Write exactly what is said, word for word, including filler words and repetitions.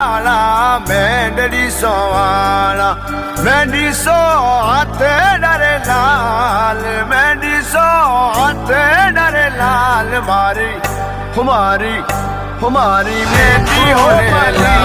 आला मेंढड़ी सोवाला मेंढी सो हाथे डरे लाल मेंढी सो हाथे डरे लाल मारी हमारी हमारी मेंढी होने लाल।